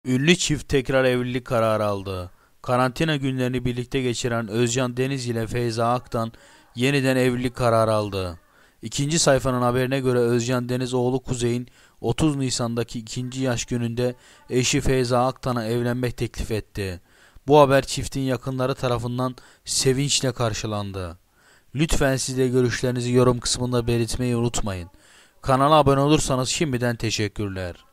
Ünlü çift tekrar evlilik kararı aldı. Karantina günlerini birlikte geçiren Özcan Deniz ile Feyza Aktan yeniden evlilik kararı aldı. İkinci sayfanın haberine göre Özcan Deniz oğlu Kuzey'in 30 Nisan'daki ikinci yaş gününde eşi Feyza Aktan'a evlenmek teklif etti. Bu haber çiftin yakınları tarafından sevinçle karşılandı. Lütfen siz de görüşlerinizi yorum kısmında belirtmeyi unutmayın. Kanala abone olursanız şimdiden teşekkürler.